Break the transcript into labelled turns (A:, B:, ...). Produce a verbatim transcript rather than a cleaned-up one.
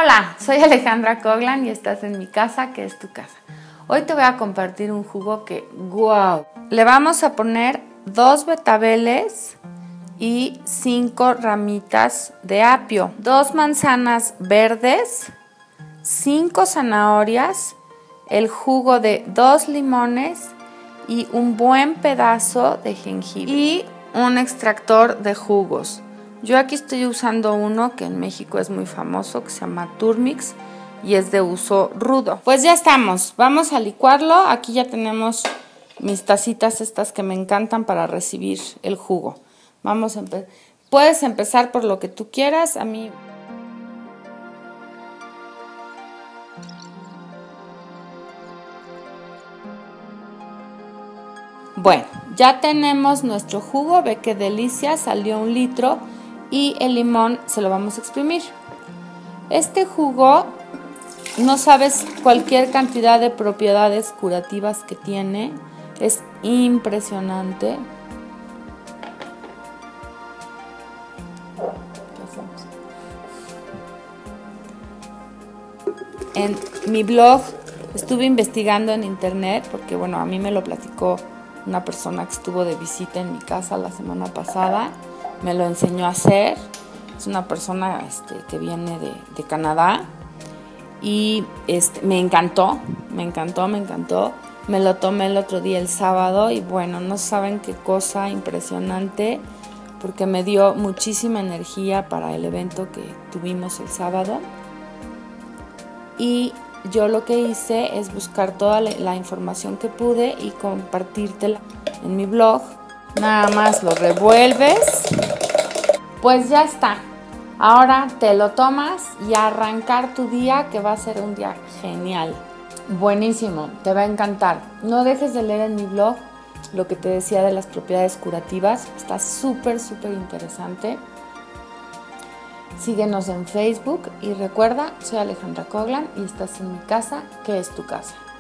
A: Hola, soy Alejandra Coglan y estás en mi casa, que es tu casa. Hoy te voy a compartir un jugo que, wow. Le vamos a poner dos betabeles y cinco ramitas de apio, dos manzanas verdes, cinco zanahorias, el jugo de dos limones y un buen pedazo de jengibre y un extractor de jugos. Yo aquí estoy usando uno que en México es muy famoso, que se llama Turmix y es de uso rudo. Pues ya estamos, vamos a licuarlo. Aquí ya tenemos mis tacitas estas que me encantan para recibir el jugo. Vamos a empezar. Puedes empezar por lo que tú quieras. A mí Bueno, ya tenemos nuestro jugo. Ve qué delicia, salió un litro y el limón se lo vamos a exprimir. Este jugo, no sabes cualquier cantidad de propiedades curativas que tiene, es impresionante. En mi blog estuve investigando en internet porque, bueno, a mí me lo platicó una persona que estuvo de visita en mi casa la semana pasada, me lo enseñó a hacer. Es una persona este, que viene de, de Canadá y este, me encantó, me encantó, me encantó. Me lo tomé el otro día, el sábado, y bueno, no saben qué cosa impresionante, porque me dio muchísima energía para el evento que tuvimos el sábado. Y yo lo que hice es buscar toda la información que pude y compartírtela en mi blog. Nada más lo revuelves. Pues ya está. Ahora te lo tomas y a arrancar tu día, que va a ser un día genial. Buenísimo, te va a encantar. No dejes de leer en mi blog lo que te decía de las propiedades curativas. Está súper, súper interesante. Síguenos en Facebook y recuerda, soy Alejandra Coglan y estás en mi casa, que es tu casa.